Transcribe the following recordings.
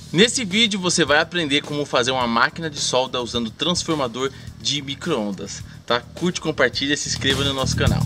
Nesse vídeo você vai aprender como fazer uma máquina de solda usando transformador de micro-ondas, tá? Curte, compartilha e se inscreva no nosso canal.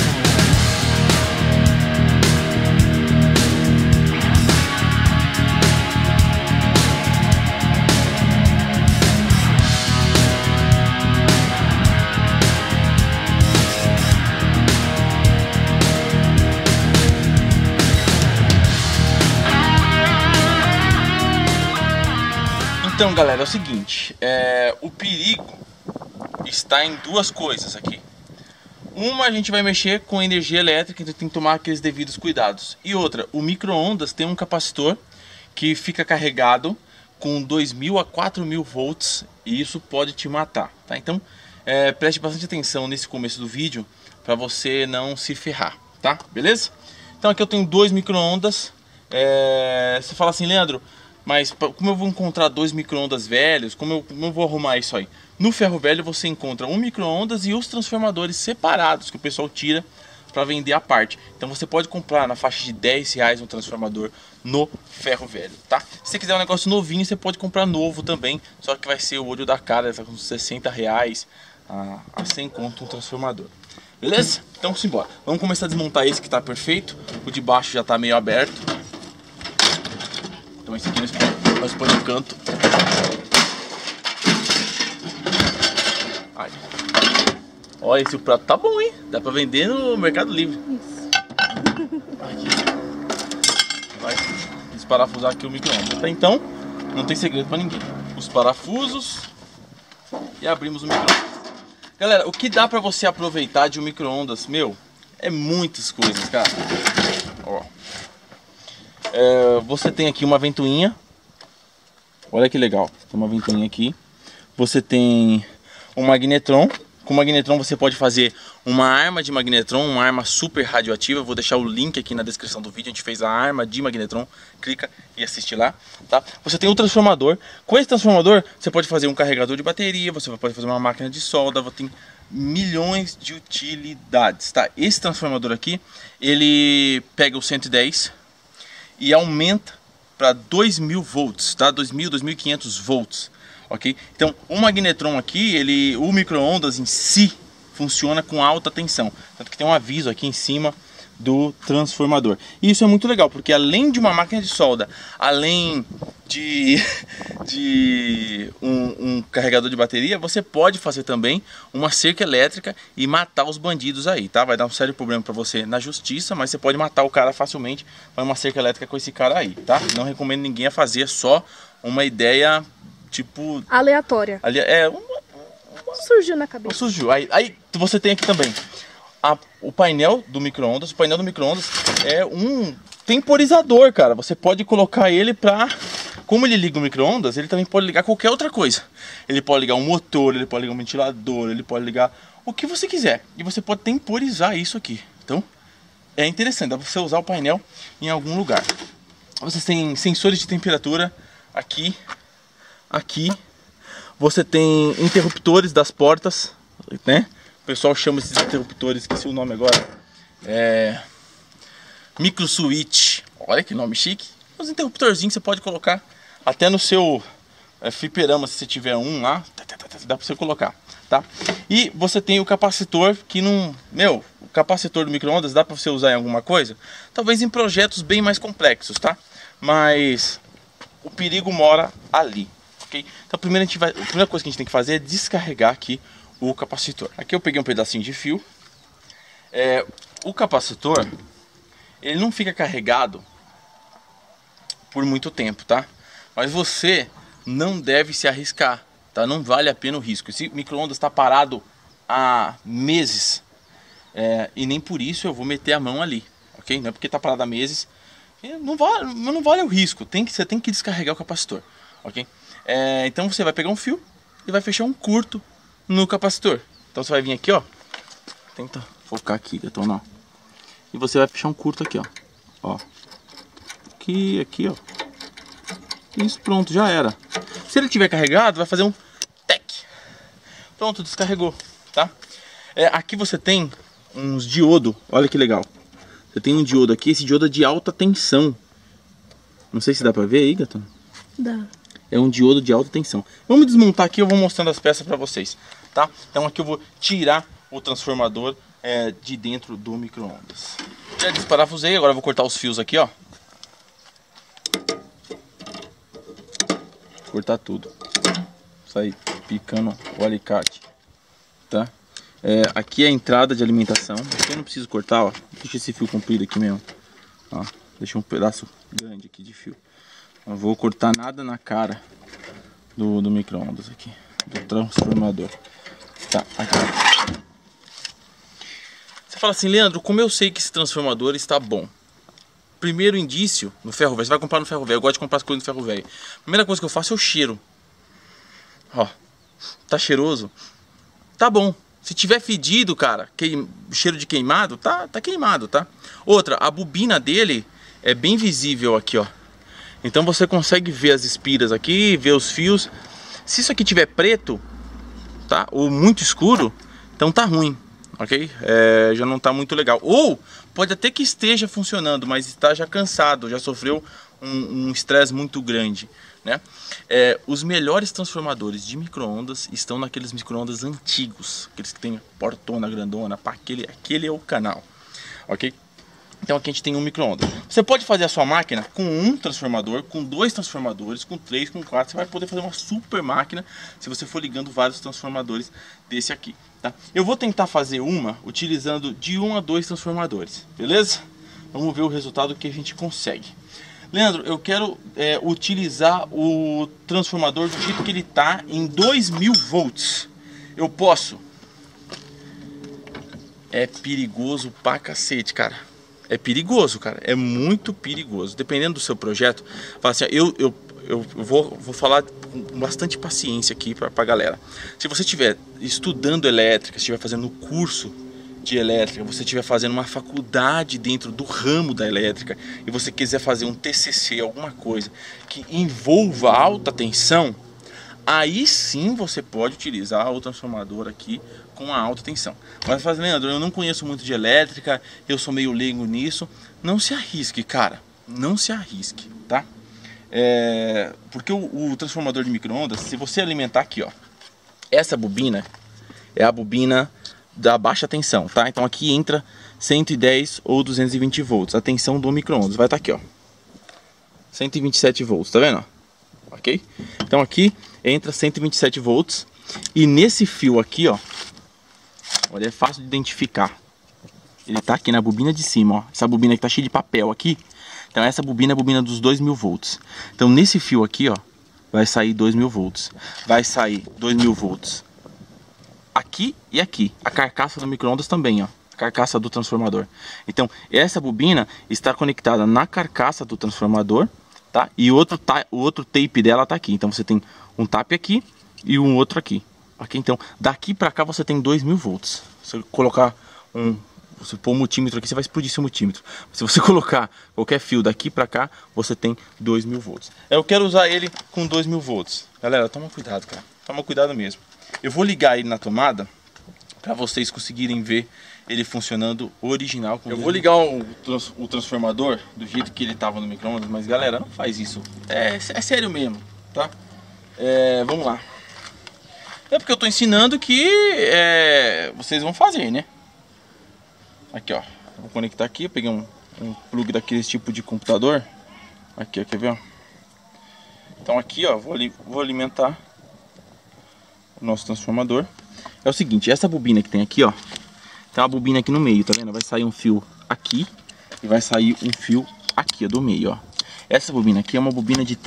Então galera, é o seguinte, o perigo está em duas coisas aqui. Uma, a gente vai mexer com energia elétrica, então tem que tomar aqueles devidos cuidados. E outra, o micro-ondas tem um capacitor que fica carregado com 2.000 a 4.000 volts e isso pode te matar, tá? Então preste bastante atenção nesse começo do vídeo para você não se ferrar, tá? Beleza? Então aqui eu tenho dois micro-ondas. Você fala assim, Leandro, mas como eu vou encontrar dois micro-ondas velhos? Como eu vou arrumar isso aí? No ferro velho você encontra um micro-ondas e os transformadores separados que o pessoal tira para vender à parte. Então você pode comprar na faixa de R$10 um transformador no ferro velho, tá? Se você quiser um negócio novinho, você pode comprar novo também, só que vai ser o olho da cara, tá com uns R$60 a 100 conto um transformador. Beleza? Então simbora. Vamos começar a desmontar esse que está perfeito. O de baixo já está meio aberto. Então esse aqui nós põe no canto. Aí. Olha, esse prato tá bom, hein? Dá pra vender no Mercado Livre. Isso. Aqui. Vai desparafusar aqui o micro-ondas. Até então, não tem segredo pra ninguém. Os parafusos e abrimos o micro-ondas. Galera, o que dá pra você aproveitar de um micro-ondas, meu, é muitas coisas, cara. Ó. Você tem aqui uma ventoinha. Olha que legal, tem uma ventoinha aqui. Você tem um magnetron. Com o magnetron você pode fazer uma arma de magnetron, uma arma super radioativa. Eu vou deixar o link aqui na descrição do vídeo. A gente fez a arma de magnetron. Clica e assiste lá, tá? Você tem um transformador. Com esse transformador você pode fazer um carregador de bateria. Você pode fazer uma máquina de solda. Tem milhões de utilidades, tá? Esse transformador aqui, ele pega o 110 e aumenta para 2.000 volts, tá? 2.000, 2.500 volts, ok? Então, o magnetron aqui, o micro-ondas em si funciona com alta tensão, tanto que tem um aviso aqui em cima do transformador. E isso é muito legal, porque além de uma máquina de solda, além de um carregador de bateria, você pode fazer também uma cerca elétrica e matar os bandidos aí, tá? Vai dar um sério problema para você na justiça, mas você pode matar o cara facilmente com uma cerca elétrica com esse cara aí, tá? Não recomendo ninguém a fazer, só uma ideia tipo aleatória. Surgiu na cabeça. Surgiu. Aí você tem aqui também o painel do micro-ondas. O painel do micro-ondas é um temporizador, cara. Você pode colocar ele pra... Como ele liga o micro-ondas, ele também pode ligar qualquer outra coisa. Ele pode ligar um motor, ele pode ligar um ventilador, ele pode ligar o que você quiser. E você pode temporizar isso aqui. Então, é interessante. Dá pra você usar o painel em algum lugar. Você tem sensores de temperatura aqui. Aqui. Você tem interruptores das portas, né? O pessoal chama esses interruptores, esqueci o nome agora. Micro switch. Olha que nome chique. Os interruptorzinhos você pode colocar até no seu fliperama, se você tiver um lá, dá pra você colocar, tá? E você tem o capacitor que não... Meu, o capacitor do micro-ondas dá pra você usar em alguma coisa? Talvez em projetos bem mais complexos, tá? Mas o perigo mora ali, ok? Então a primeira coisa que a gente tem que fazer é descarregar aqui o capacitor. Aqui eu peguei um pedacinho de fio. O capacitor, ele não fica carregado por muito tempo, tá? Mas você não deve se arriscar, tá? Não vale a pena o risco. Esse micro-ondas está parado há meses e nem por isso eu vou meter a mão ali, ok? Não é porque está parado há meses, não vale o risco. Você tem que descarregar o capacitor, ok? Então você vai pegar um fio e vai fechar um curto no capacitor. Então você vai vir aqui, ó. Tenta focar aqui, Detonão. E você vai fechar um curto aqui, ó. Aqui, ó. Isso, pronto, já era. Se ele tiver carregado, vai fazer um tec. Pronto, descarregou, tá? Aqui você tem uns diodo. Olha que legal. Você tem um diodo aqui. Esse diodo é de alta tensão. Não sei se dá pra ver aí, gatão. Dá. É um diodo de alta tensão. Vamos desmontar aqui, eu vou mostrando as peças para vocês, tá? Então aqui eu vou tirar o transformador de dentro do micro-ondas. Já desparafusei, agora eu vou cortar os fios aqui, ó. Cortar tudo. Sair picando o alicate, tá? Aqui é a entrada de alimentação. Aqui eu não preciso cortar, ó. Deixa esse fio comprido aqui mesmo. Ó, deixa um pedaço grande aqui de fio. Não vou cortar nada na cara do micro-ondas aqui, do transformador. Tá, aqui. Você fala assim, Leandro, como eu sei que esse transformador está bom? Primeiro indício, no ferro velho, você vai comprar no ferro velho, eu gosto de comprar as coisas no ferro velho. Primeira coisa que eu faço é o cheiro. Ó, tá cheiroso? Tá bom. Se tiver fedido, cara, cheiro de queimado, tá queimado, tá? Outra, a bobina dele é bem visível aqui, ó. Então você consegue ver as espiras aqui, ver os fios. Se isso aqui tiver preto, tá? Ou muito escuro, então tá ruim, ok? Já não tá muito legal. Ou pode até que esteja funcionando, mas está já cansado, já sofreu um estresse muito grande, né? Os melhores transformadores de micro-ondas estão naqueles micro-ondas antigos, aqueles que tem portona grandona, pá, aquele é o canal, ok? Então aqui a gente tem um micro-ondas. Você pode fazer a sua máquina com um transformador, com 2 transformadores, com 3, com 4. Você vai poder fazer uma super máquina se você for ligando vários transformadores desse aqui, tá? Eu vou tentar fazer uma utilizando de 1 a 2 transformadores, beleza? Vamos ver o resultado que a gente consegue. Leandro, eu quero utilizar o transformador do jeito que ele tá em 2000 volts. Eu posso? É perigoso pra cacete, cara. É perigoso, cara. É muito perigoso. Dependendo do seu projeto, fala assim, eu vou falar com bastante paciência aqui pra galera. Se você estiver estudando elétrica, se estiver fazendo curso de elétrica, você estiver fazendo uma faculdade dentro do ramo da elétrica e você quiser fazer um TCC, alguma coisa que envolva alta tensão, aí sim você pode utilizar o transformador aqui com a alta tensão. Mas fala, Leandro, eu não conheço muito de elétrica, eu sou meio leigo nisso. Não se arrisque, cara. Não se arrisque, tá? Porque o transformador de micro-ondas, se você alimentar aqui, ó, essa bobina é a bobina da baixa tensão, tá? Então aqui entra 110 ou 220 volts. A tensão do micro-ondas vai estar aqui, ó, 127 volts, tá vendo? Ok? Então aqui entra 127 volts. E nesse fio aqui, ó, olha, é fácil de identificar. Ele tá aqui na bobina de cima, ó. Essa bobina que tá cheia de papel aqui. Então essa bobina é a bobina dos 2000 volts. Então nesse fio aqui, ó, vai sair 2000 volts. Vai sair 2000 volts aqui e aqui. A carcaça do micro-ondas também, ó. A carcaça do transformador. Então essa bobina está conectada na carcaça do transformador, tá? E o outro tape dela tá aqui. Então você tem um tape aqui e um outro aqui. Ok? Então daqui pra cá você tem 2000 volts. Se você colocar você pôr um multímetro aqui, você vai explodir seu multímetro. Se você colocar qualquer fio daqui pra cá, você tem 2000 volts. Eu quero usar ele com 2000 volts. Galera, toma cuidado, cara. Toma cuidado mesmo. Eu vou ligar ele na tomada para vocês conseguirem ver ele funcionando original. Eu vou ligar o transformador do jeito que ele estava no micro-ondas, mas galera, não faz isso. É sério mesmo, tá? Vamos lá. É porque eu tô ensinando que vocês vão fazer, né? Aqui, ó. Eu vou conectar aqui. Eu peguei um plug daquele tipo de computador. Aqui, ó. Quer ver? Ó? Então aqui, ó. Vou alimentar o nosso transformador. É o seguinte, essa bobina que tem aqui, ó, tem uma bobina aqui no meio, tá vendo? Vai sair um fio aqui e vai sair um fio aqui, ó, do meio, ó. Essa bobina aqui é uma bobina de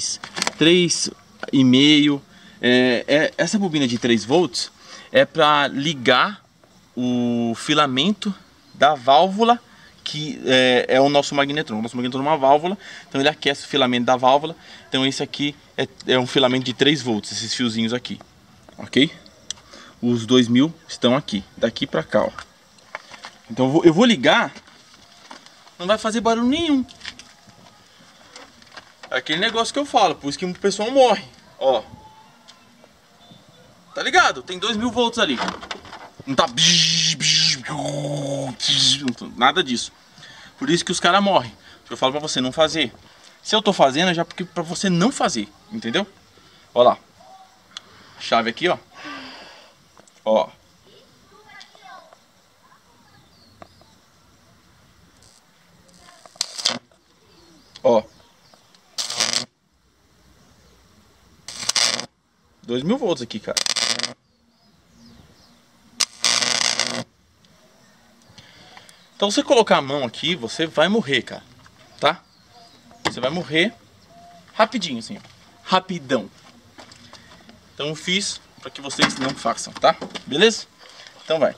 3,5. Essa bobina de 3 volts é para ligar o filamento da válvula, que é o nosso magnetron. O nosso magnetron é uma válvula, então ele aquece o filamento da válvula. Então esse aqui é um filamento de 3 volts, esses fiozinhos aqui, ok? Os 2000 estão aqui, daqui pra cá, ó. Então eu vou ligar, não vai fazer barulho nenhum. É aquele negócio que eu falo, por isso que o pessoal morre, ó. Tá ligado? Tem 2000 volts ali. Não tá nada disso. Por isso que os caras morrem. Eu falo pra você não fazer. Se eu tô fazendo é já porque pra você não fazer, entendeu? Ó lá. Chave aqui, ó. Ó. Ó. 2000 volts aqui, cara. Então você colocar a mão aqui, você vai morrer, cara. Tá? Você vai morrer rapidinho, assim, ó. Rapidão. Então eu fiz para que vocês não façam, tá? Beleza? Então vai.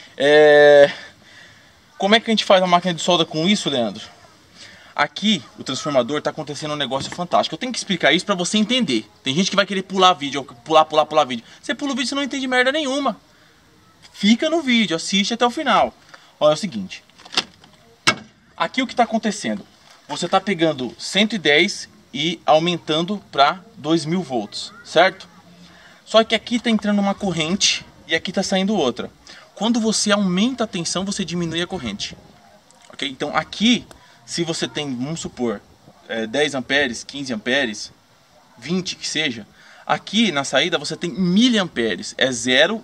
Como é que a gente faz a máquina de solda com isso, Leandro? Aqui, o transformador, tá acontecendo um negócio fantástico. Eu tenho que explicar isso para você entender. Tem gente que vai querer pular vídeo, pular vídeo. Você pula o vídeo, você não entende merda nenhuma. Fica no vídeo, assiste até o final. Olha, é o seguinte. Aqui o que tá acontecendo? Você tá pegando 110 e aumentando para 2000 volts, certo? Só que aqui tá entrando uma corrente e aqui tá saindo outra. Quando você aumenta a tensão, você diminui a corrente. Ok? Então aqui, se você tem, vamos supor, 10 amperes, 15 amperes, 20 que seja, aqui na saída você tem miliamperes. É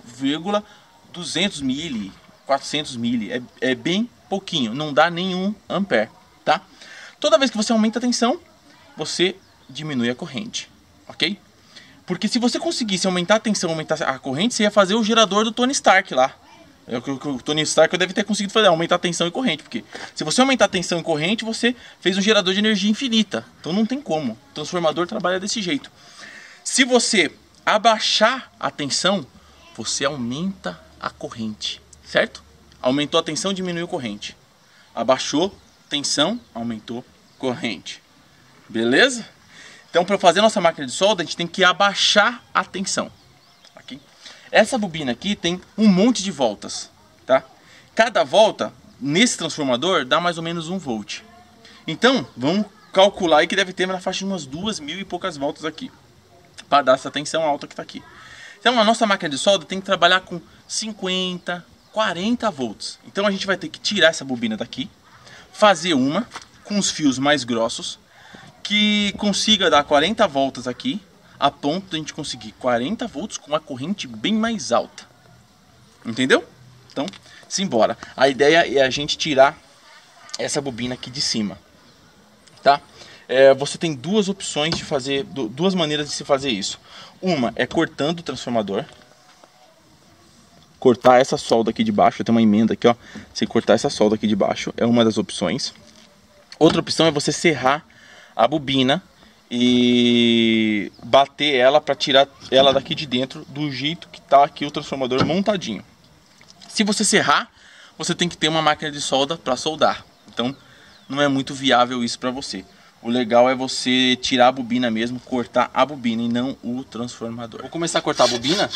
0,200 mili, 400 mili. É bem pouquinho, não dá nenhum ampere, tá? Toda vez que você aumenta a tensão, você diminui a corrente, ok? Porque se você conseguisse aumentar a tensão, aumentar a corrente, você ia fazer o gerador do Tony Stark lá. O Tony Stark deve ter conseguido fazer, aumentar a tensão e corrente. Porque se você aumentar a tensão e corrente, você fez um gerador de energia infinita. Então não tem como. O transformador trabalha desse jeito. Se você abaixar a tensão, você aumenta a corrente, certo? Aumentou a tensão, diminuiu a corrente. Abaixou tensão, aumentou corrente. Beleza? Então, para fazer nossa máquina de solda, a gente tem que abaixar a tensão. Aqui. Essa bobina aqui tem um monte de voltas, tá? Cada volta, nesse transformador, dá mais ou menos 1 volt. Então, vamos calcular aí que deve ter na faixa de umas 2000 e poucas voltas aqui, para dar essa tensão alta que está aqui. Então, a nossa máquina de solda tem que trabalhar com 50, 40 volts. Então, a gente vai ter que tirar essa bobina daqui, fazer uma com os fios mais grossos, que consiga dar 40 voltas aqui, a ponto de a gente conseguir 40 volts com uma corrente bem mais alta. Entendeu? Então, simbora. A ideia é a gente tirar essa bobina aqui de cima, tá? Você tem duas opções de fazer, duas maneiras de se fazer isso. Uma é cortando o transformador. Cortar essa solda aqui de baixo, tem uma emenda aqui, ó. Você cortar essa solda aqui de baixo é uma das opções. Outra opção é você serrar a bobina e bater ela para tirar ela daqui de dentro do jeito que tá aqui o transformador montadinho. Se você serrar, você tem que ter uma máquina de solda para soldar. Então não é muito viável isso para você. O legal é você tirar a bobina mesmo, cortar a bobina e não o transformador. Vou começar a cortar a bobina.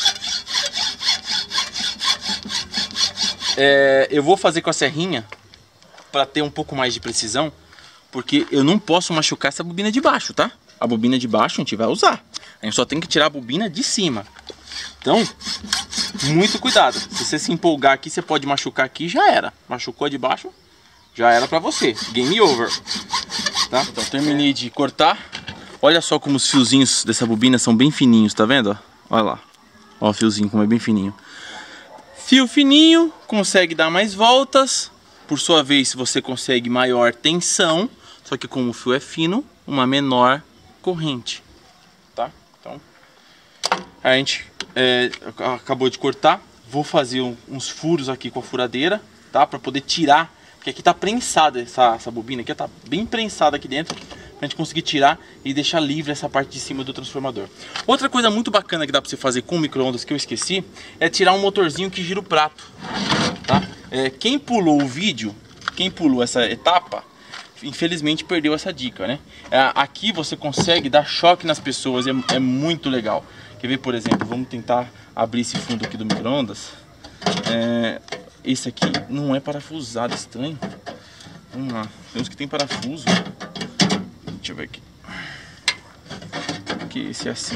Eu vou fazer com a serrinha para ter um pouco mais de precisão. Porque eu não posso machucar essa bobina de baixo, tá? A bobina de baixo a gente vai usar. A gente só tem que tirar a bobina de cima. Então, muito cuidado. Se você se empolgar aqui, você pode machucar aqui, já era. Machucou de baixo, já era pra você. Game over. Tá? Então, terminei de cortar. Olha só como os fiozinhos dessa bobina são bem fininhos, tá vendo? Olha lá. Olha o fiozinho como é bem fininho. Fio fininho, consegue dar mais voltas. Por sua vez, você consegue maior tensão. Só que como o fio é fino, uma menor corrente, tá? Então, a gente acabou de cortar. Vou fazer uns furos aqui com a furadeira, tá? Para poder tirar, porque aqui tá prensada essa bobina aqui, tá bem prensada aqui dentro, pra gente conseguir tirar e deixar livre essa parte de cima do transformador. Outra coisa muito bacana que dá pra você fazer com o micro-ondas que eu esqueci, é tirar um motorzinho que gira o prato, tá? Quem pulou o vídeo, quem pulou essa etapa, infelizmente perdeu essa dica, né? Aqui você consegue dar choque nas pessoas, é muito legal. Quer ver, por exemplo, vamos tentar abrir esse fundo aqui do micro-ondas. Esse aqui não é parafusado, estranho. Vamos lá, tem uns que tem parafuso. Deixa eu ver aqui. Aqui, esse é assim.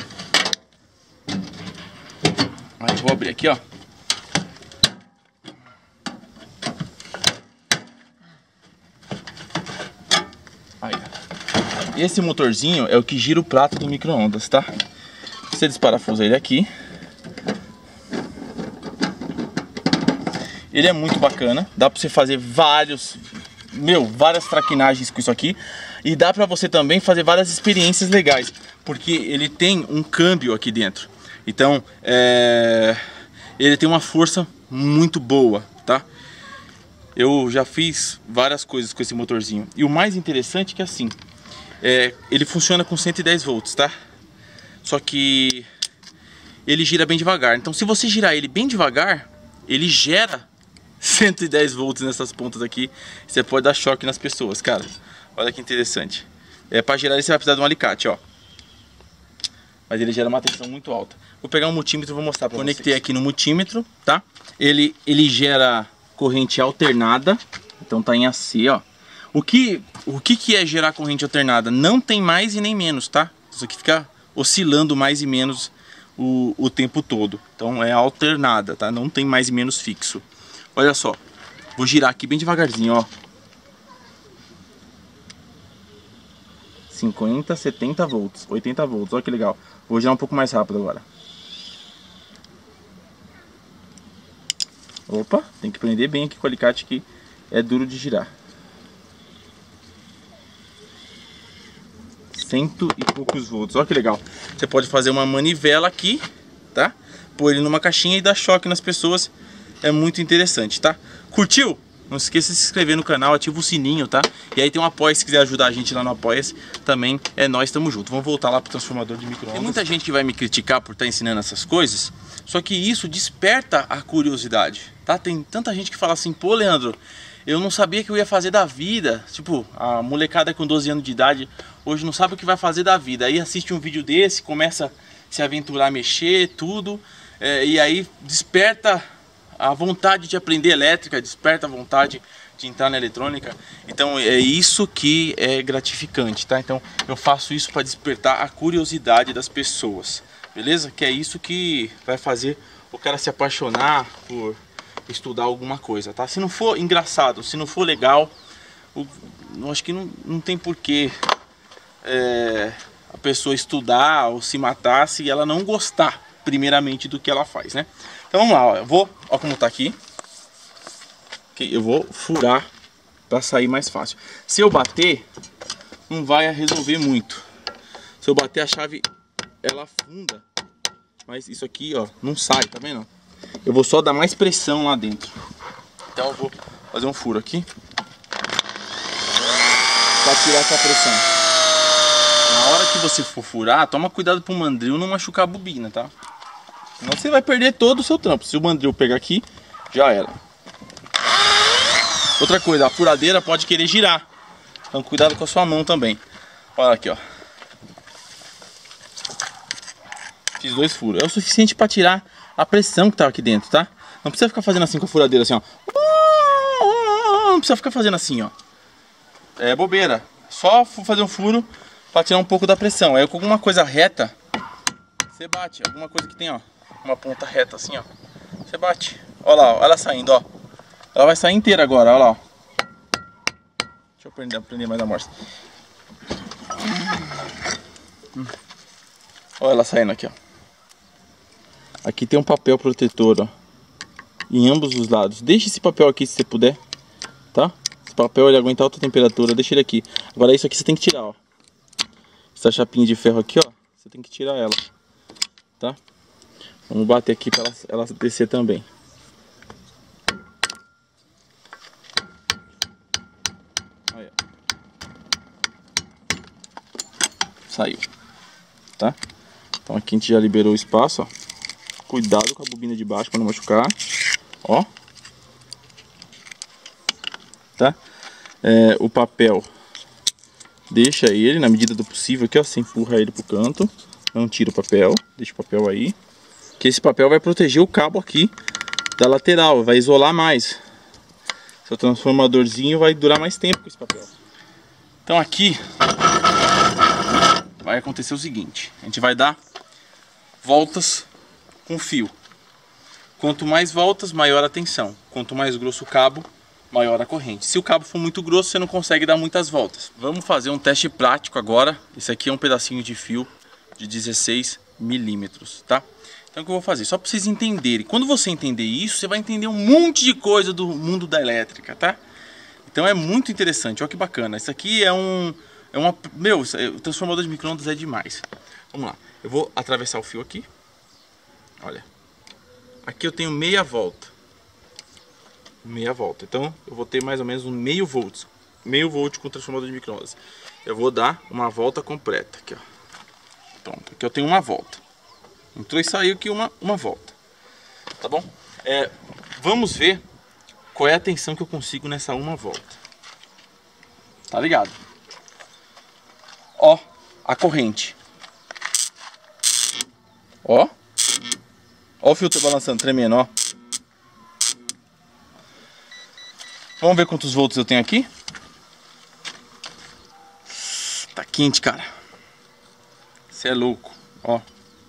Aí vou abrir aqui, ó. Aí, esse motorzinho é o que gira o prato do micro-ondas, tá? Você desparafusa ele aqui. Ele é muito bacana, dá pra você fazer várias traquinagens com isso aqui. E dá pra você também fazer várias experiências legais, porque ele tem um câmbio aqui dentro. Então, ele tem uma força muito boa, tá? Eu já fiz várias coisas com esse motorzinho. E o mais interessante é que assim, ele funciona com 110 volts, tá? Só que ele gira bem devagar. Então se você girar ele bem devagar, ele gera 110 volts nessas pontas aqui. Você pode dar choque nas pessoas, cara. Olha que interessante. Para girar ele você vai precisar de um alicate, ó. Mas ele gera uma tensão muito alta. Vou pegar um multímetro e vou mostrar pra vocês. Conectei aqui no multímetro, tá? Ele gera corrente alternada. Então tá em AC, ó. O que é gerar corrente alternada? Não tem mais e nem menos, tá? Isso aqui fica oscilando mais e menos o tempo todo. Então é alternada, tá? Não tem mais e menos fixo. Olha só. Vou girar aqui bem devagarzinho, ó. 50, 70 volts, 80 volts, olha que legal. Vou girar um pouco mais rápido agora. Opa, tem que prender bem aqui com o alicate que é duro de girar. 100 e poucos volts, olha que legal. Você pode fazer uma manivela aqui, tá? Pôr ele numa caixinha e dar choque nas pessoas. É muito interessante, tá? Curtiu? Não esqueça de se inscrever no canal, ativa o sininho, tá? E aí tem um apoia, se quiser ajudar a gente lá no Apoia-se, também é nós, tamo junto. Vamos voltar lá pro transformador de micro-ondas. Tem muita gente que vai me criticar por estar ensinando essas coisas, só que isso desperta a curiosidade, tá? Tem tanta gente que fala assim, pô, Leandro, eu não sabia que eu ia fazer da vida. Tipo, a molecada com 12 anos de idade hoje não sabe o que vai fazer da vida. Aí assiste um vídeo desse, começa a se aventurar a mexer, tudo, e aí desperta a vontade de aprender elétrica, desperta a vontade de entrar na eletrônica. Então é isso que é gratificante, tá? Então eu faço isso para despertar a curiosidade das pessoas, beleza? Que é isso que vai fazer o cara se apaixonar por estudar alguma coisa, tá? Se não for engraçado, se não for legal, eu acho que não tem porquê a pessoa estudar ou se matar se ela não gostar primeiramente do que ela faz, né? Então vamos lá, ó. Ó como tá aqui. Eu vou furar para sair mais fácil. Se eu bater, não vai resolver muito. Se eu bater a chave, ela afunda. Mas isso aqui, ó, não sai, tá vendo? Eu vou só dar mais pressão lá dentro. Então eu vou fazer um furo aqui para tirar essa pressão. Na hora que você for furar, toma cuidado pro mandril não machucar a bobina, tá? Senão você vai perder todo o seu trampo. Se o mandril pegar aqui, já era. Outra coisa, a furadeira pode querer girar. Então cuidado com a sua mão também. Olha aqui, ó. Fiz 2 furos. É o suficiente para tirar a pressão que tá aqui dentro, tá? Não precisa ficar fazendo assim com a furadeira, assim, ó. Não precisa ficar fazendo assim, ó. É bobeira. Só fazer um furo para tirar um pouco da pressão. Aí com alguma coisa reta, você bate. Alguma coisa que tem, ó, uma ponta reta assim, ó. Você bate. Olha lá, ó, ela saindo, ó. Ela vai sair inteira agora, olha lá, ó. Deixa eu prender mais a morsa. Olha ela saindo aqui, ó. Aqui tem um papel protetor, ó, em ambos os lados. Deixa esse papel aqui se você puder, tá? Esse papel ele aguenta alta temperatura, deixa ele aqui. Agora isso aqui você tem que tirar, ó. Essa chapinha de ferro aqui, ó, você tem que tirar ela, tá? Vamos bater aqui para ela descer também. Aí, ó. Saiu, tá? Então aqui a gente já liberou o espaço, ó. Cuidado com a bobina de baixo para não machucar, ó. Tá? O papel, deixa ele na medida do possível aqui, ó. Você empurra ele pro canto, não tira o papel, deixa o papel aí. Que esse papel vai proteger o cabo aqui da lateral, vai isolar mais. Seu transformadorzinho vai durar mais tempo com esse papel. Então aqui vai acontecer o seguinte: a gente vai dar voltas com fio. Quanto mais voltas, maior a tensão. Quanto mais grosso o cabo, maior a corrente. Se o cabo for muito grosso, você não consegue dar muitas voltas. Vamos fazer um teste prático agora. Esse aqui é um pedacinho de fio de 16 milímetros, tá? Então o que eu vou fazer? Só para vocês entenderem. Quando você entender isso, você vai entender um monte de coisa do mundo da elétrica, tá? Então é muito interessante. Olha que bacana. Isso aqui é Meu, o transformador de micro-ondas é demais. Vamos lá. Eu vou atravessar o fio aqui. Olha. Aqui eu tenho meia volta. Meia volta. Então eu vou ter mais ou menos um meio volt. Meio volt com o transformador de micro-ondas. Eu vou dar uma volta completa. Aqui, ó. Pronto. Aqui eu tenho uma volta. Entrou e saiu aqui uma volta. Tá bom? Vamos ver qual é a tensão que eu consigo nessa uma volta. Tá ligado? Ó, a corrente. Ó. Ó o filtro balançando, tremendo, ó. Vamos ver quantos volts eu tenho aqui. Tá quente, cara. Você é louco, ó.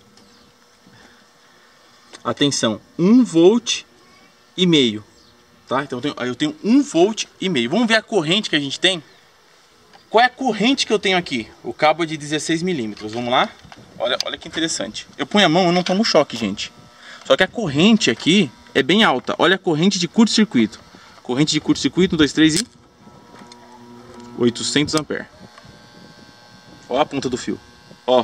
Atenção, 1 volt e meio, tá? Então eu tenho 1 volt e meio. Vamos ver a corrente que a gente tem? Qual é a corrente que eu tenho aqui? O cabo é de 16 milímetros, vamos lá? Olha que interessante. Eu ponho a mão, eu não tomo choque, gente. Só que a corrente aqui é bem alta. Olha a corrente de curto-circuito. Corrente de curto-circuito, 1, 2, 3 e... 800 amperes. Ó a ponta do fio. Ó.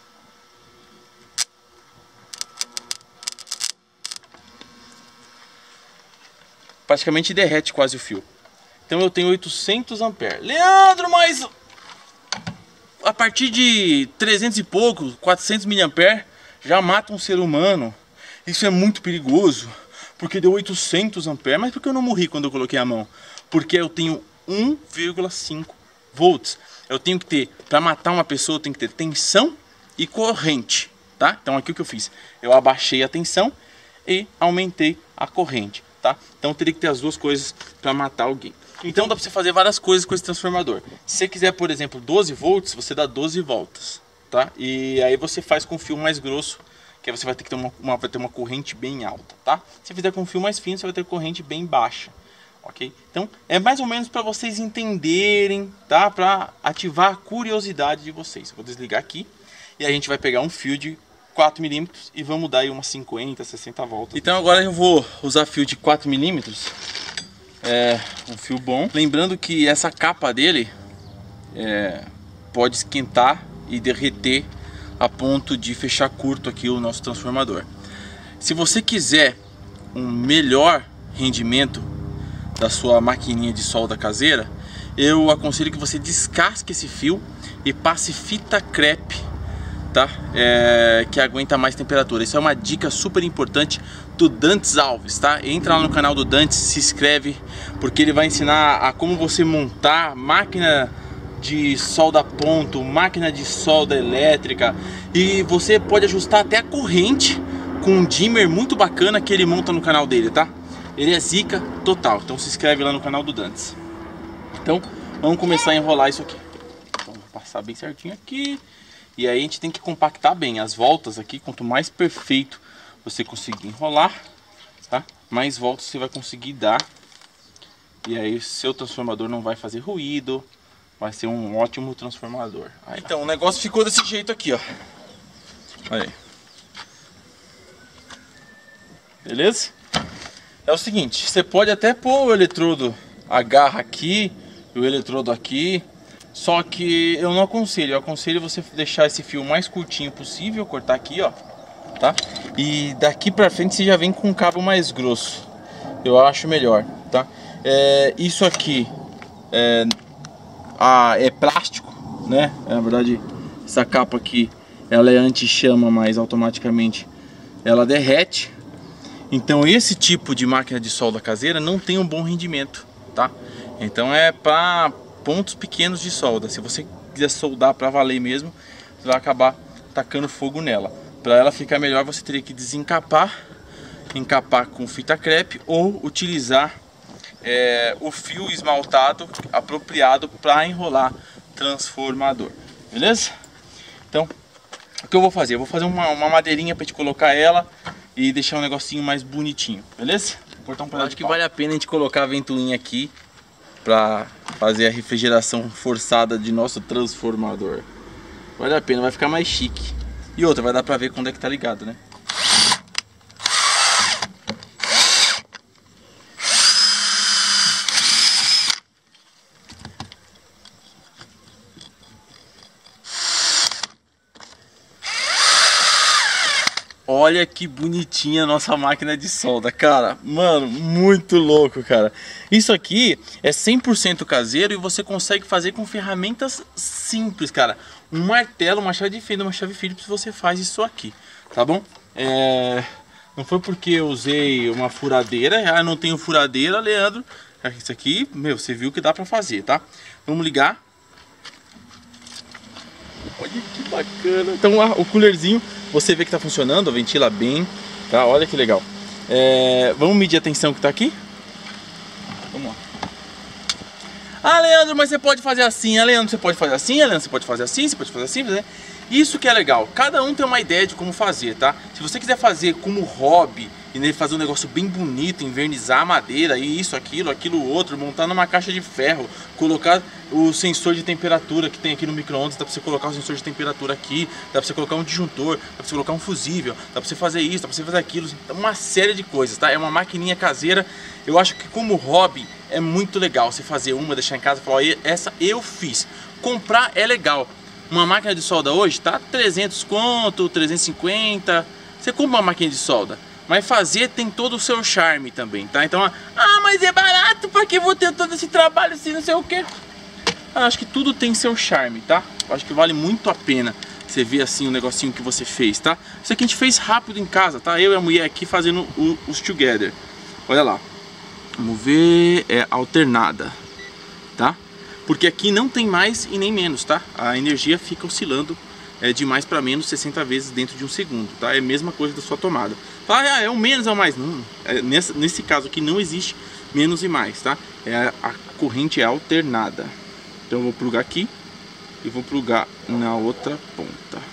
Praticamente derrete quase o fio. Então eu tenho 800 amperes. Leandro, mas a partir de 300 e pouco, 400 miliamperes já mata um ser humano. Isso é muito perigoso, porque deu 800 amperes. Mas por que eu não morri quando eu coloquei a mão? Porque eu tenho 1,5 volts. Eu tenho que ter, para matar uma pessoa, eu tenho que ter tensão e corrente, tá? Então aqui o que eu fiz? Eu abaixei a tensão e aumentei a corrente, tá? Então eu teria que ter as duas coisas para matar alguém. Então dá para você fazer várias coisas com esse transformador. Se você quiser, por exemplo, 12 volts, você dá 12 voltas, tá? E aí você faz com fio mais grosso, que aí você vai ter que ter uma corrente bem alta, tá? Se fizer com fio mais fino, você vai ter corrente bem baixa, ok? Então é mais ou menos para vocês entenderem, tá? Para ativar a curiosidade de vocês. Eu vou desligar aqui e a gente vai pegar um fio de 4 milímetros e vamos dar aí umas 50, 60 voltas. Então agora eu vou usar fio de 4 milímetros. É um fio bom. Lembrando que essa capa dele pode esquentar e derreter a ponto de fechar curto aqui o nosso transformador. Se você quiser um melhor rendimento da sua maquininha de solda caseira, eu aconselho que você descasque esse fio e passe fita crepe, tá? Que aguenta mais temperatura. Isso é uma dica super importante do Dantes Alves, tá? Entra lá no canal do Dantes, se inscreve, porque ele vai ensinar a como você montar máquina de solda a ponto, máquina de solda elétrica, e você pode ajustar até a corrente com um dimmer muito bacana que ele monta no canal dele, tá? Ele é zica total. Então se inscreve lá no canal do Dantes. Então vamos começar a enrolar isso aqui. Então, vou passar bem certinho aqui. E aí a gente tem que compactar bem as voltas aqui. Quanto mais perfeito você conseguir enrolar, tá? Mais voltas você vai conseguir dar. E aí seu transformador não vai fazer ruído. Vai ser um ótimo transformador. Aí, então o negócio ficou desse jeito aqui, ó. Olha aí. Beleza? É o seguinte, você pode até pôr o eletrodo, a garra aqui e o eletrodo aqui. Só que eu não aconselho. Eu aconselho você deixar esse fio mais curtinho possível, cortar aqui, ó, tá? E daqui pra frente você já vem com um cabo mais grosso. Eu acho melhor, tá? Isso aqui é plástico, né? Na verdade, essa capa aqui, ela é anti-chama, mas automaticamente ela derrete. Então esse tipo de máquina de solda caseira não tem um bom rendimento, tá? Então é para pontos pequenos de solda. Se você quiser soldar para valer mesmo, você vai acabar tacando fogo nela. Para ela ficar melhor, você teria que desencapar, encapar com fita crepe ou utilizar o fio esmaltado apropriado para enrolar transformador. Beleza? Então, o que eu vou fazer? Eu vou fazer uma madeirinha para te colocar ela e deixar um negocinho mais bonitinho. Beleza? cortar um Eu pedaço acho de que pau. vale a pena a gente colocar a ventoinha aqui pra fazer a refrigeração forçada de nosso transformador. Vale a pena, vai ficar mais chique. E outra, vai dar pra ver quando é que tá ligado, né? Olha que bonitinha a nossa máquina de solda, cara. Mano, muito louco, cara. Isso aqui é 100% caseiro e você consegue fazer com ferramentas simples, cara. Um martelo, uma chave de fenda, uma chave Phillips, você faz isso aqui, tá bom? Não foi porque eu usei uma furadeira. Ah, não tenho furadeira, Leandro. Isso aqui, meu, você viu que dá pra fazer, tá? Vamos ligar. Olha que bacana. Então o coolerzinho, você vê que tá funcionando, ventila bem, tá? Olha que legal. Vamos medir a tensão que tá aqui? Vamos lá. Ah, Leandro, mas você pode fazer assim. Ah, Leandro, você pode fazer assim. Ah, Leandro, você pode fazer assim. Você pode fazer assim, né? Isso que é legal. Cada um tem uma ideia de como fazer, tá? Se você quiser fazer como hobby e fazer um negócio bem bonito, invernizar a madeira e isso, aquilo, outro, montar numa caixa de ferro, colocar o sensor de temperatura que tem aqui no micro-ondas, dá pra você colocar o sensor de temperatura aqui, dá pra você colocar um disjuntor, dá pra você colocar um fusível, dá pra você fazer isso, dá pra você fazer aquilo, uma série de coisas, tá? É uma maquininha caseira. Eu acho que como hobby é muito legal você fazer uma, deixar em casa e falar, ó, essa eu fiz. Comprar é legal. Uma máquina de solda hoje tá 300 conto, 350. Você compra uma máquina de solda, mas fazer tem todo o seu charme também, tá? Então, mas é barato, pra que vou ter todo esse trabalho assim, não sei o que. Eu acho que tudo tem seu charme, tá? Eu acho que vale muito a pena você ver assim o negocinho que você fez, tá? Isso aqui a gente fez rápido em casa, tá? Eu e a mulher aqui fazendo os together. Olha lá. Vamos ver, é alternada, tá? Porque aqui não tem mais e nem menos, tá? A energia fica oscilando de mais para menos 60 vezes dentro de um segundo, tá? É a mesma coisa da sua tomada. Fala, é o menos, é o mais. Não, nesse caso aqui não existe menos e mais, tá? A corrente é alternada. Então eu vou plugar aqui e vou plugar na outra ponta.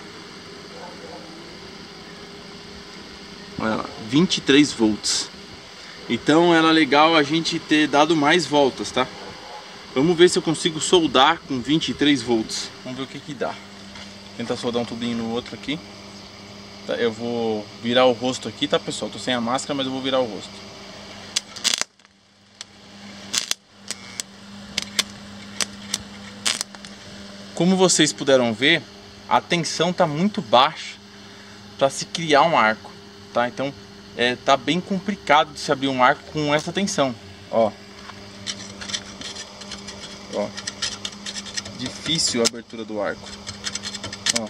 Olha lá, 23 volts. Então era legal a gente ter dado mais voltas, tá? Vamos ver se eu consigo soldar com 23 volts. Vamos ver o que dá. Tentar soldar um tubinho no outro aqui. Tá, eu vou virar o rosto aqui, tá, pessoal? Tô sem a máscara, mas eu vou virar o rosto. Como vocês puderam ver, a tensão tá muito baixa para se criar um arco, tá? Então tá bem complicado de se abrir um arco com essa tensão, ó. Ó, difícil a abertura do arco. Ó.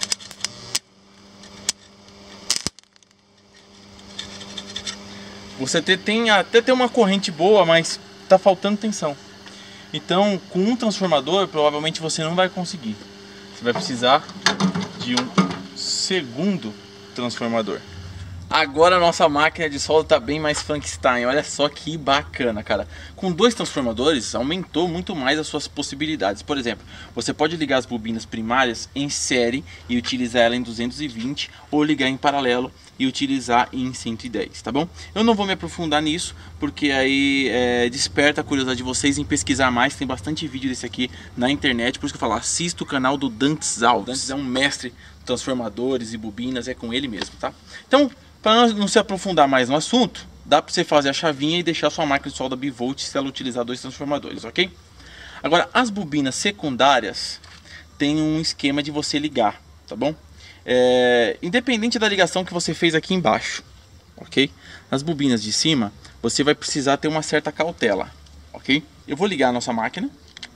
Você até tem uma corrente boa, mas tá faltando tensão. Então, com um transformador, provavelmente você não vai conseguir. Você vai precisar de um segundo transformador. Agora a nossa máquina de solda tá bem mais Frankenstein. Olha só que bacana, cara. Com 2 transformadores aumentou muito mais as suas possibilidades. Por exemplo, você pode ligar as bobinas primárias em série e utilizar ela em 220, ou ligar em paralelo e utilizar em 110, tá bom? Eu não vou me aprofundar nisso, porque aí desperta a curiosidade de vocês em pesquisar mais. Tem bastante vídeo desse aqui na internet, por isso que eu falo, assista o canal do Dantes Alves. O Dantes é um mestre de transformadores e bobinas, é com ele mesmo, tá? Então, para não se aprofundar mais no assunto, dá para você fazer a chavinha e deixar sua máquina de solda bivolt se ela utilizar 2 transformadores, ok? Agora, as bobinas secundárias tem um esquema de você ligar, tá bom? Independente da ligação que você fez aqui embaixo, ok? Nas bobinas de cima, você vai precisar ter uma certa cautela, ok? Eu vou ligar a nossa máquina.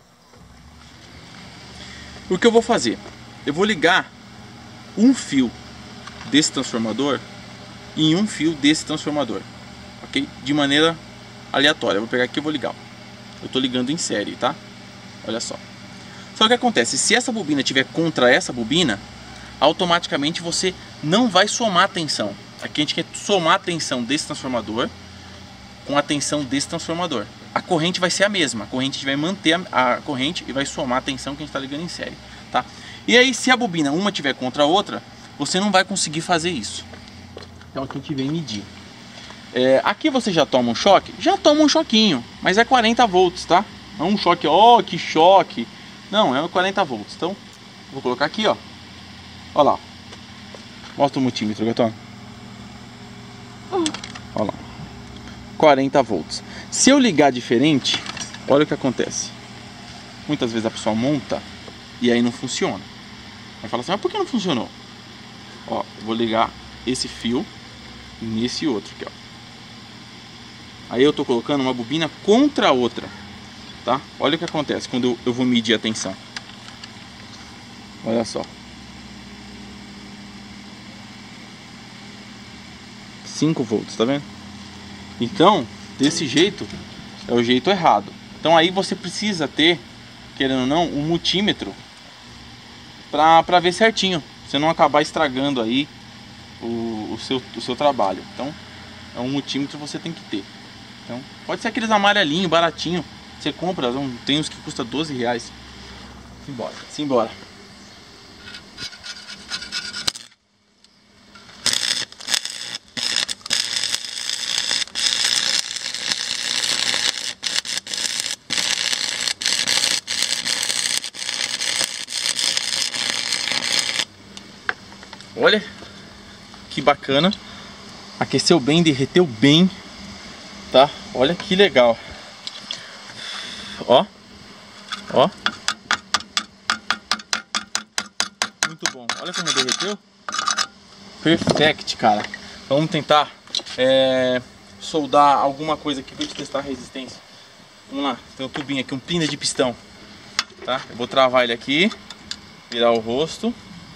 O que eu vou fazer? Eu vou ligar um fio desse transformador em um fio desse transformador, ok? De maneira aleatória. Eu vou pegar aqui e vou ligar. Eu estou ligando em série, tá? Olha só. Só que o que acontece? Se essa bobina estiver contra essa bobina, automaticamente você não vai somar a tensão. Aqui a gente quer somar a tensão desse transformador com a tensão desse transformador. A corrente vai ser a mesma. A corrente vai manter a corrente e vai somar a tensão que a gente está ligando em série, tá? E aí, se a bobina uma tiver contra a outra, você não vai conseguir fazer isso. Então aqui a gente vem medir. Aqui você já toma um choque? Já toma um choquinho, mas é 40 volts, tá? Não é um choque, ó, que choque. Não, é 40 volts. Então, vou colocar aqui, ó. Olha lá. Mostra o multímetro, Gatão. Olha lá. 40 volts. Se eu ligar diferente, olha o que acontece. Muitas vezes a pessoa monta e aí não funciona. Aí fala assim, mas por que não funcionou? Ó, eu vou ligar esse fio nesse outro aqui, ó. Aí eu tô colocando uma bobina contra a outra, tá? Olha o que acontece quando eu vou medir a tensão. Olha só. 5 volts, tá vendo? Então, desse jeito, é o jeito errado. Então aí você precisa ter, querendo ou não, um multímetro pra ver certinho. Você não acabar estragando aí o seu trabalho. Então, é um multímetro você tem que ter. Então, pode ser aqueles amarelinhos, baratinho. Você compra, tem uns que custa 12 reais. Simbora, simbora. Olha que bacana. Aqueceu bem, derreteu bem, tá? Olha que legal. Ó. Ó. Muito bom. Olha como derreteu. Perfect, cara. Vamos tentar soldar alguma coisa aqui pra gente testar a resistência. Vamos lá. Tem um tubinho aqui, um pino de pistão, tá? Eu vou travar ele aqui. Virar o rosto.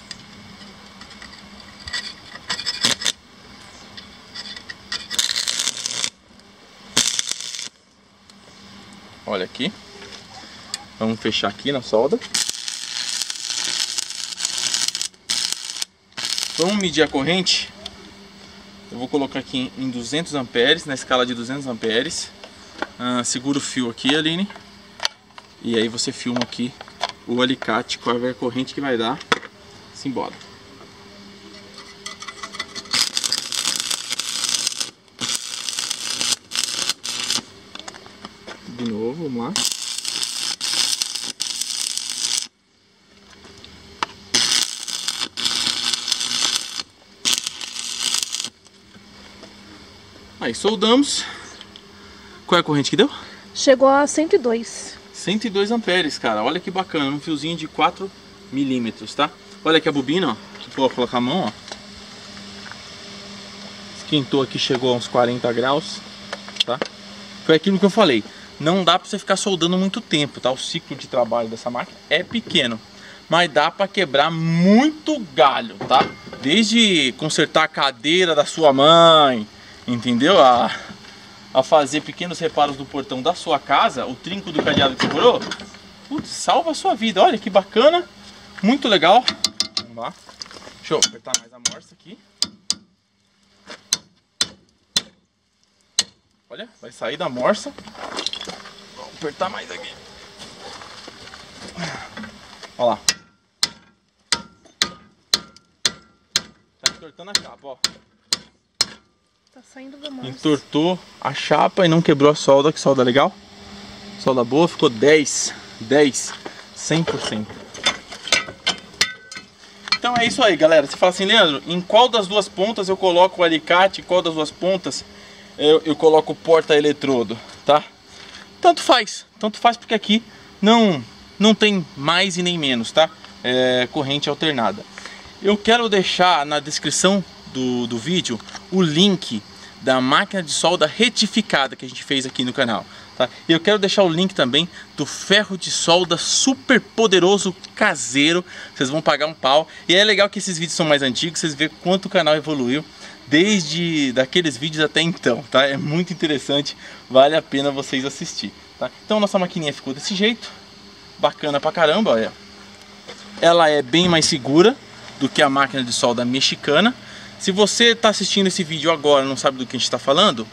Olha aqui. Vamos fechar aqui na solda. Vamos medir a corrente. Eu vou colocar aqui em 200 amperes, na escala de 200 amperes. Segura o fio aqui, Aline. E aí você filma aqui o alicate, qual é a corrente que vai dar. Simbora. De novo, vamos lá. Aí soldamos. Qual é a corrente que deu? Chegou a 102. 102 amperes, cara. Olha que bacana, um fiozinho de 4 milímetros, tá? Olha aqui a bobina, ó. Vou colocar a mão, ó. Esquentou aqui, chegou a uns 40 graus, tá? Foi aquilo que eu falei. Não dá pra você ficar soldando muito tempo, tá? O ciclo de trabalho dessa máquina é pequeno, mas dá pra quebrar muito galho, tá? Desde consertar a cadeira da sua mãe, entendeu? A fazer pequenos reparos no portão da sua casa, o trinco do cadeado que quebrou, putz, salva a sua vida. Olha que bacana, muito legal. Vamos lá. Deixa eu apertar mais a morsa aqui. Olha, vai sair da morsa. Vamos apertar mais aqui. Olha lá. Tá entortando a chapa, ó. Tá saindo da morsa. Entortou a chapa e não quebrou a solda. Que solda legal. Solda boa, ficou 10, 100%. Então é isso aí, galera. Você fala assim, Leandro, em qual das duas pontas eu coloco o alicate, em qual das duas pontas eu coloco o porta-eletrodo, tá? Tanto faz porque aqui não tem mais e nem menos, tá? É corrente alternada. Eu quero deixar na descrição do vídeo o link da máquina de solda retificada que a gente fez aqui no canal, tá? E eu quero deixar o link também do ferro de solda super poderoso caseiro. Vocês vão pagar um pau. E é legal que esses vídeos são mais antigos, vocês veem quanto o canal evoluiu desde daqueles vídeos até então, tá? É muito interessante, vale a pena vocês assistir, tá? Então nossa maquininha ficou desse jeito, bacana pra caramba, olha. Ela é bem mais segura do que a máquina de solda mexicana. Se você está assistindo esse vídeo agora e não sabe do que a gente está falando,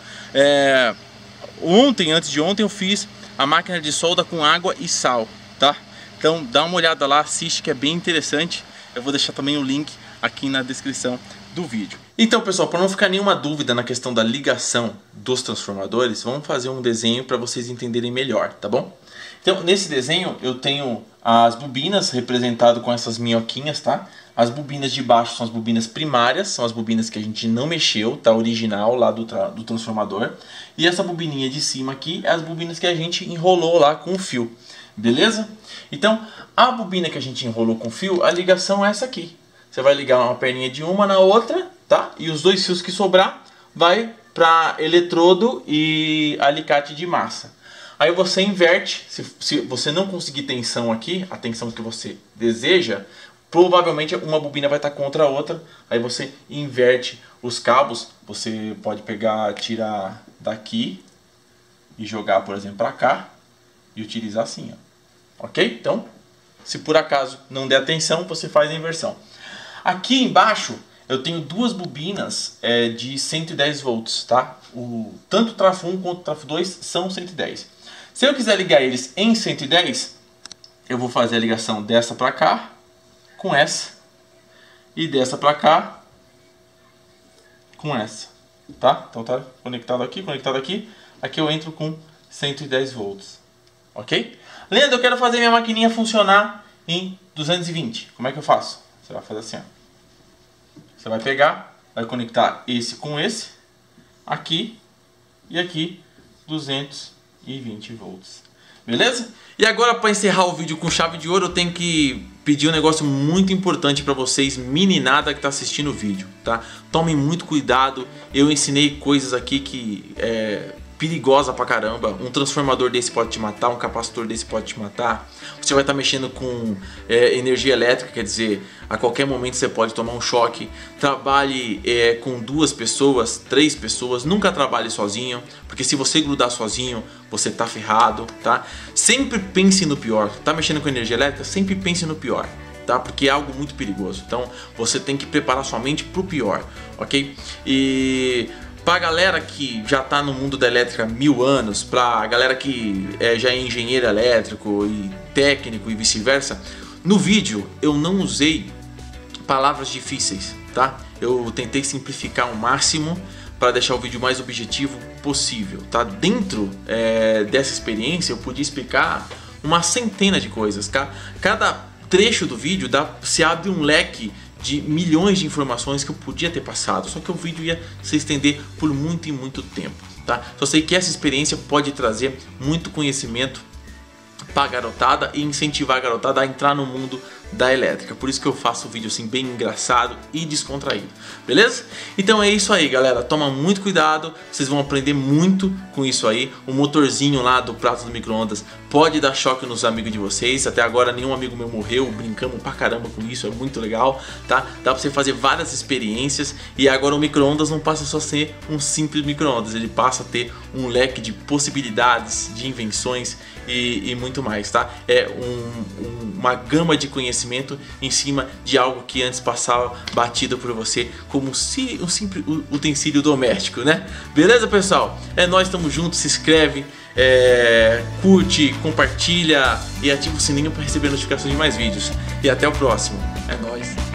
antes de ontem eu fiz a máquina de solda com água e sal, tá? Então dá uma olhada lá, assiste que é bem interessante. Eu vou deixar também o link aqui na descrição do vídeo. Então, pessoal, para não ficar nenhuma dúvida na questão da ligação dos transformadores, vamos fazer um desenho para vocês entenderem melhor, tá bom? Então, nesse desenho eu tenho as bobinas representadas com essas minhoquinhas, tá? As bobinas de baixo são as bobinas primárias, são as bobinas que a gente não mexeu, tá? Original lá do transformador. E essa bobininha de cima aqui é as bobinas que a gente enrolou lá com o fio, beleza? Então, a bobina que a gente enrolou com o fio, a ligação é essa aqui. Você vai ligar uma perninha de uma na outra, tá? E os dois fios que sobrar vai para eletrodo e alicate de massa. Aí você inverte, se você não conseguir tensão aqui, a tensão que você deseja, provavelmente uma bobina vai estar contra a outra. Aí você inverte os cabos, você pode pegar, tirar daqui e jogar, por exemplo, para cá e utilizar assim, ó. Ok? Então, se por acaso não der tensão, você faz a inversão. Aqui embaixo eu tenho duas bobinas de 110 volts, tá? Tanto o trafo 1 quanto o trafo 2 são 110. Se eu quiser ligar eles em 110, eu vou fazer a ligação dessa para cá com essa e dessa para cá com essa, tá? Então tá conectado aqui, conectado aqui. Aqui eu entro com 110 volts, ok? Leandro, eu quero fazer minha maquininha funcionar em 220. Como é que eu faço? Você vai fazer assim, ó. Você vai pegar, vai conectar esse com esse, aqui e aqui 220 volts. Beleza? E agora, para encerrar o vídeo com chave de ouro, eu tenho que pedir um negócio muito importante para vocês, meninada que tá assistindo o vídeo, tá? Tomem muito cuidado. Eu ensinei coisas aqui que perigosa pra caramba. Um transformador desse pode te matar, um capacitor desse pode te matar. Você vai estar mexendo com energia elétrica, quer dizer, a qualquer momento você pode tomar um choque. Trabalhe com 2 pessoas, 3 pessoas, nunca trabalhe sozinho, porque se você grudar sozinho, você tá ferrado, tá? Sempre pense no pior. Tá mexendo com energia elétrica? Sempre pense no pior, tá? Porque é algo muito perigoso. Então você tem que preparar sua mente pro pior, ok? E pra galera que já tá no mundo da elétrica há 1000 anos, pra galera que já é engenheiro elétrico e técnico e vice-versa, no vídeo eu não usei palavras difíceis, tá? Eu tentei simplificar ao máximo para deixar o vídeo mais objetivo possível, tá? Dentro dessa experiência eu podia explicar uma centena de coisas, cada trecho do vídeo se abre um leque de milhões de informações que eu podia ter passado, só que o vídeo ia se estender por muito e muito tempo, tá? Só sei que essa experiência pode trazer muito conhecimento para a garotada e incentivar a garotada a entrar no mundo da elétrica. Por isso que eu faço o vídeo assim bem engraçado e descontraído, beleza? Então é isso aí, galera, toma muito cuidado, vocês vão aprender muito com isso aí. O motorzinho lá do prato do micro-ondas pode dar choque nos amigos de vocês. Até agora nenhum amigo meu morreu, brincamos pra caramba com isso, é muito legal, tá? Dá pra você fazer várias experiências e agora o micro-ondas não passa só a ser um simples micro-ondas, ele passa a ter um leque de possibilidades, de invenções e muito mais, tá? É uma gama de conhecimento em cima de algo que antes passava batido por você como um simples utensílio doméstico, né? Beleza, pessoal? Nós estamos juntos, se inscreve, curte, compartilha e ativa o sininho para receber notificações de mais vídeos. E até o próximo. É nóis!